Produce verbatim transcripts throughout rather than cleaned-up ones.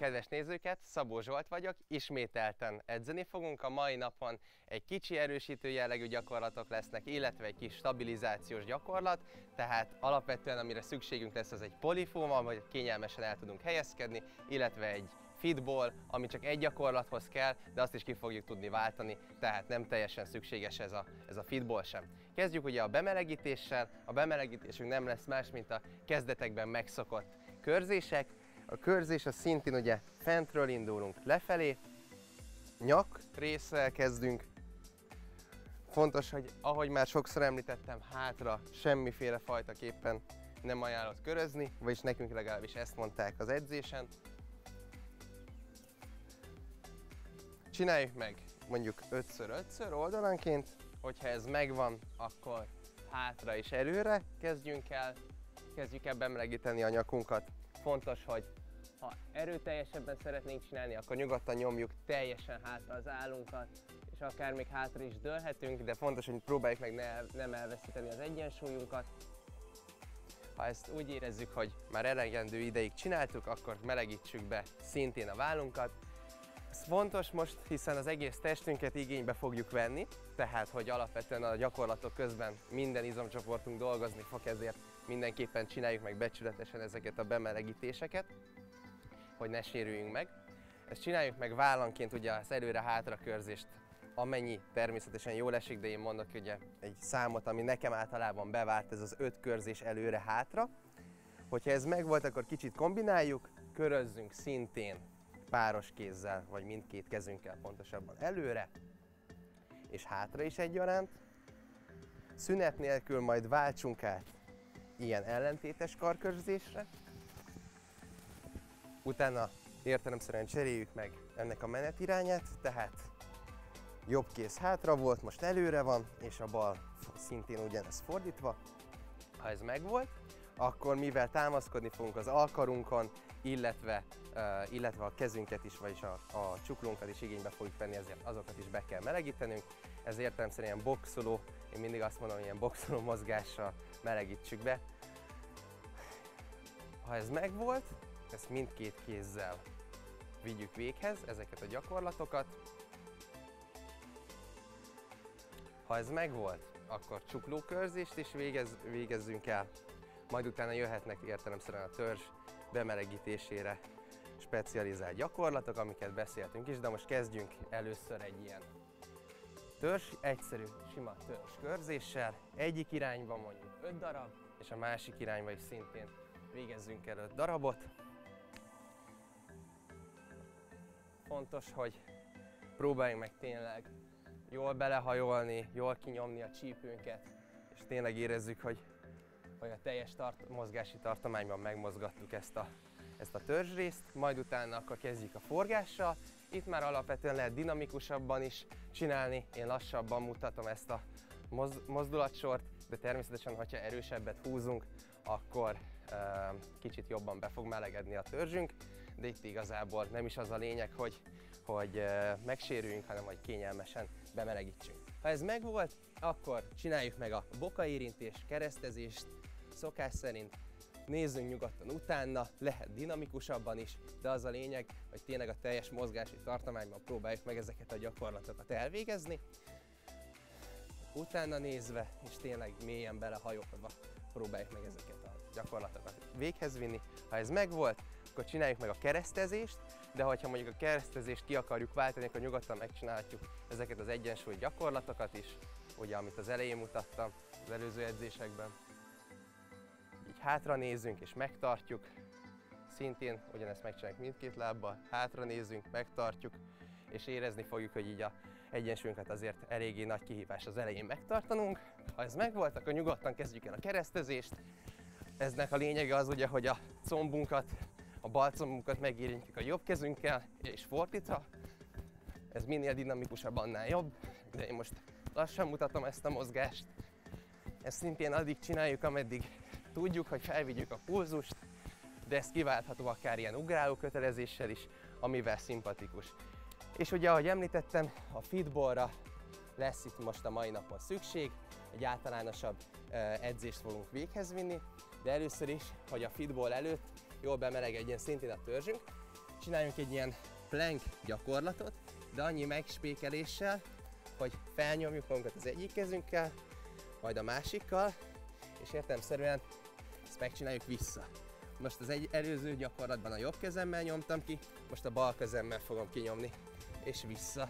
kedves nézőket, Szabó Zsolt vagyok, ismételten edzeni fogunk. A mai napon egy kicsi erősítő jellegű gyakorlatok lesznek, illetve egy kis stabilizációs gyakorlat, tehát alapvetően amire szükségünk lesz az egy polifóm, ahol kényelmesen el tudunk helyezkedni, illetve egy fitball, ami csak egy gyakorlathoz kell, de azt is ki fogjuk tudni váltani, tehát nem teljesen szükséges ez a, ez a fitball sem. Kezdjük ugye a bemelegítéssel. A bemelegítésünk nem lesz más, mint a kezdetekben megszokott körzések. A körzés az szintén ugye fentről indulunk lefelé, nyak résszel kezdünk. Fontos, hogy ahogy már sokszor említettem, hátra semmiféle fajtaképpen nem ajánlott körözni, vagyis nekünk legalábbis ezt mondták az edzésen. Csináljuk meg mondjuk ötször ötször oldalanként, hogyha ez megvan, akkor hátra és előre kezdjünk el, kezdjük el bemelegíteni a nyakunkat. Fontos, hogy ha erőteljesebben szeretnénk csinálni, akkor nyugodtan nyomjuk teljesen hátra az állunkat, és akár még hátra is dőlhetünk, de fontos, hogy próbáljuk meg ne, nem elveszíteni az egyensúlyunkat. Ha ezt úgy érezzük, hogy már elegendő ideig csináltuk, akkor melegítsük be szintén a vállunkat. Ez fontos most, hiszen az egész testünket igénybe fogjuk venni, tehát hogy alapvetően a gyakorlatok közben minden izomcsoportunk dolgozni fog, ezért mindenképpen csináljuk meg becsületesen ezeket a bemelegítéseket, hogy ne sérüljünk meg. Ezt csináljuk meg vállanként ugye az előre-hátra körzést, amennyi természetesen jól esik, de én mondok ugye egy számot, ami nekem általában bevált, ez az öt körzés előre-hátra. Hogyha ez megvolt, akkor kicsit kombináljuk, körözzünk szintén páros kézzel, vagy mindkét kezünkkel pontosabban előre, és hátra is egyaránt. Szünet nélkül majd váltsunk át ilyen ellentétes karkörzésre. Utána értelemszerűen cseréljük meg ennek a menetirányát, tehát jobb kéz hátra volt, most előre van, és a bal szintén ugyanez fordítva. Ha ez megvolt, akkor mivel támaszkodni fogunk az alkarunkon, illetve, uh, illetve a kezünket is, vagyis a, a csuklónkat is igénybe fogjuk venni, ezért azokat is be kell melegítenünk. Ez értelemszerűen ilyen boxoló, én mindig azt mondom, hogy ilyen boxoló mozgással melegítsük be. Ha ez megvolt, ezt mindkét kézzel vigyük véghez, ezeket a gyakorlatokat. Ha ez megvolt, akkor csuklókörzést is végez, végezzünk el, majd utána jöhetnek értelemszerűen a törzs bemelegítésére specializált gyakorlatok, amiket beszéltünk is, de most kezdjünk először egy ilyen törzs, egyszerű, sima törzs körzéssel, egyik irányba mondjuk öt darab, és a másik irányba is szintén végezzünk el öt darabot. Fontos, hogy próbáljunk meg tényleg jól belehajolni, jól kinyomni a csípőnket, és tényleg érezzük, hogy, hogy a teljes tart, mozgási tartományban megmozgattuk ezt a, ezt a törzsrészt, majd utána akkor kezdjük a forgással. Itt már alapvetően lehet dinamikusabban is csinálni, én lassabban mutatom ezt a moz, mozdulatsort, de természetesen, ha erősebbet húzunk, akkor e, kicsit jobban be fog melegedni a törzsünk, de itt igazából nem is az a lényeg, hogy, hogy e, megsérüljünk, hanem hogy kényelmesen bemelegítsünk. Ha ez megvolt, akkor csináljuk meg a bokaérintést, keresztezést, szokás szerint nézzünk nyugodtan utána, lehet dinamikusabban is, de az a lényeg, hogy tényleg a teljes mozgási tartományban próbáljuk meg ezeket a gyakorlatokat elvégezni. Utána nézve, és tényleg mélyen belehajolva próbáljuk meg ezeket a gyakorlatokat véghez vinni. Ha ez megvolt, akkor csináljuk meg a keresztezést, de hogyha mondjuk a keresztezést ki akarjuk váltani, akkor nyugodtan megcsinálhatjuk ezeket az egyensúly gyakorlatokat is, ugye amit az elején mutattam az előző edzésekben. Így hátra nézzünk és megtartjuk, szintén ugyanezt megcsináljuk mindkét lábbal, hátra nézzünk, megtartjuk, és érezni fogjuk, hogy így a egyensúlyunkat azért eléggé nagy kihívás az elején megtartanunk. Ha ez megvolt, akkor nyugodtan kezdjük el a keresztezést. Eznek a lényege az ugye, hogy a combunkat, a bal combunkat megérintjük a jobb kezünkkel, és fordítva. Ez minél dinamikusabb, annál jobb, de én most lassan mutatom ezt a mozgást. Ezt szintén addig csináljuk, ameddig tudjuk, hogy felvigyük a pulzust, de ez kiváltható akár ilyen ugráló kötelezéssel is, amivel szimpatikus. És ugye, ahogy említettem, a fitballra lesz itt most a mai napon szükség, egy általánosabb edzést fogunk véghez vinni, de először is, hogy a fitball előtt jól bemelegedjen szintén a törzsünk, csináljunk egy ilyen plank gyakorlatot, de annyi megspékeléssel, hogy felnyomjuk magunkat az egyik kezünkkel, majd a másikkal, és értelemszerűen ezt megcsináljuk vissza. Most az egy előző gyakorlatban a jobb kezemmel nyomtam ki, most a bal kezemmel fogom kinyomni, és vissza.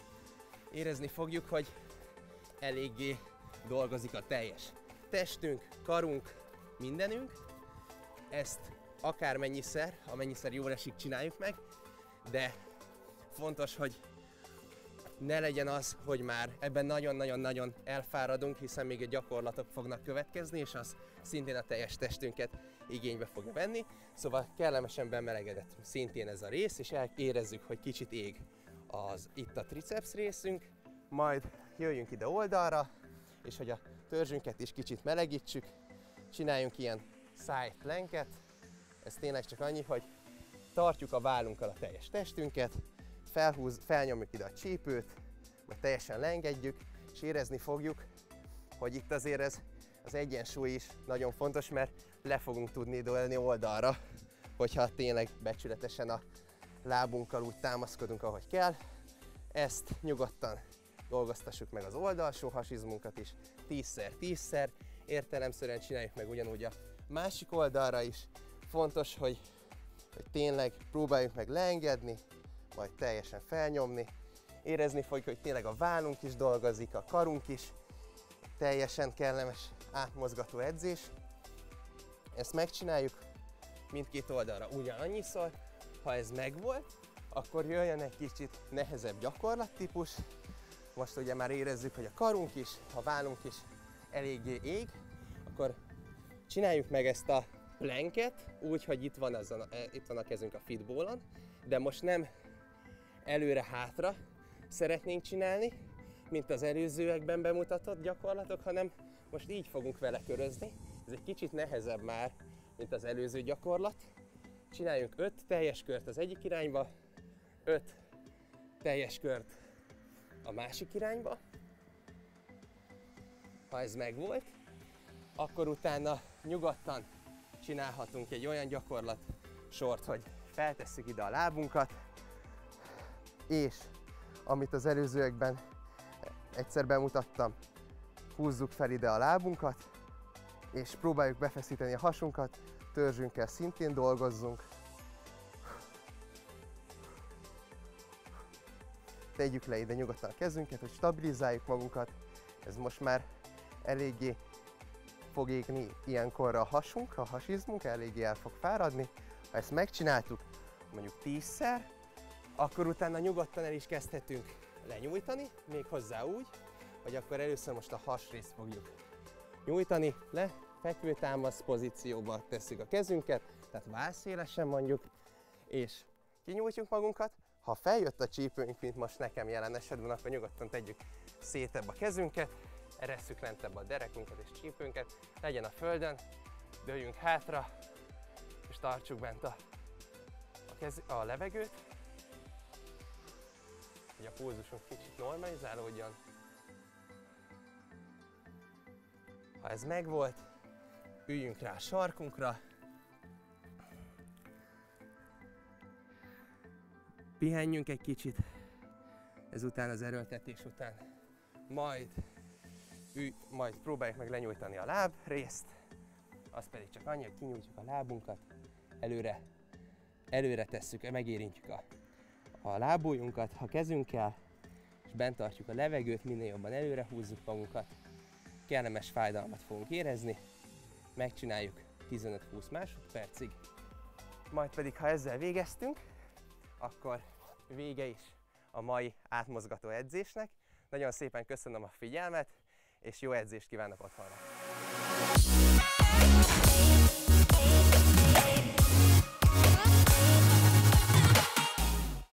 Érezni fogjuk, hogy eléggé dolgozik a teljes testünk, karunk, mindenünk. Ezt akármennyiszer, amennyiszer jól esik, csináljuk meg, de fontos, hogy ne legyen az, hogy már ebben nagyon-nagyon-nagyon elfáradunk, hiszen még egy gyakorlatok fognak következni, és az szintén a teljes testünket igénybe fogja venni. Szóval kellemesen bemelegedett szintén ez a rész, és érezzük, hogy kicsit ég az itt a triceps részünk, majd jöjjünk ide oldalra, és hogy a törzsünket is kicsit melegítsük, csináljunk ilyen side planket. Ez tényleg csak annyi, hogy tartjuk a vállunkkal a teljes testünket, felhúz, felnyomjuk ide a csípőt, majd teljesen leengedjük, és érezni fogjuk, hogy itt azért ez az egyensúly is nagyon fontos, mert le fogunk tudni dőlni oldalra, hogyha tényleg becsületesen a lábunkkal úgy támaszkodunk, ahogy kell. Ezt nyugodtan dolgoztassuk meg az oldalsó hasizmunkat is, tízszer tízszer, értelemszerűen csináljuk meg ugyanúgy a másik oldalra is. Fontos, hogy, hogy tényleg próbáljuk meg leengedni, majd teljesen felnyomni. Érezni fogjuk, hogy tényleg a vállunk is dolgozik, a karunk is. Teljesen kellemes, átmozgató edzés. Ezt megcsináljuk mindkét oldalra ugyanannyiszor. Ha ez megvolt, akkor jöjjön egy kicsit nehezebb gyakorlattípus. Most ugye már érezzük, hogy a karunk is, a vállunk is eléggé ég. Akkor csináljuk meg ezt a planket úgy, hogy itt van, az a, itt van a kezünk a fitballen, de most nem előre-hátra szeretnénk csinálni, mint az előzőekben bemutatott gyakorlatok, hanem most így fogunk vele körözni. Ez egy kicsit nehezebb már, mint az előző gyakorlat. Csináljunk öt teljes kört az egyik irányba, öt teljes kört a másik irányba. Ha ez megvolt, akkor utána nyugodtan csinálhatunk egy olyan gyakorlat sort, hogy feltesszük ide a lábunkat, és amit az előzőekben egyszer bemutattam, húzzuk fel ide a lábunkat, és próbáljuk befeszíteni a hasunkat, törzsünkkel szintén dolgozzunk. Tegyük le ide nyugodtan a kezünket, hogy stabilizáljuk magunkat. Ez most már eléggé fog égni ilyenkorra a hasunk, a hasizmunk eléggé el fog fáradni. Ha ezt megcsináltuk mondjuk tízszer, akkor utána nyugodtan el is kezdhetünk lenyújtani, még hozzá úgy, hogy akkor először most a hasrészt fogjuk nyújtani, le, fekvőtámasz pozícióba tesszük a kezünket, tehát vállszélesen mondjuk, és kinyújtjuk magunkat. Ha feljött a csípőnk, mint most nekem jelen esetben, akkor nyugodtan tegyük szétebb a kezünket, eresszük lentebb a derekunkat és csípőnket, legyen a földön, dőljünk hátra, és tartsuk bent a, a, kez, a levegőt, hogy a pulzusunk kicsit normalizálódjon. Ha ez megvolt, üljünk rá a sarkunkra, pihenjünk egy kicsit, ezután az erőltetés után, majd, ülj, majd próbáljuk meg lenyújtani a lábrészt, az pedig csak annyi, hogy kinyújtjuk a lábunkat, előre, előre tesszük, megérintjük a, a lábujjunkat a kezünkkel, és bent tartjuk a levegőt, minél jobban előre húzzuk magunkat, kellemes fájdalmat fogunk érezni, megcsináljuk tizenöt-húsz másodpercig, majd pedig ha ezzel végeztünk, akkor vége is a mai átmozgató edzésnek. Nagyon szépen köszönöm a figyelmet, és jó edzést kívánok otthonra!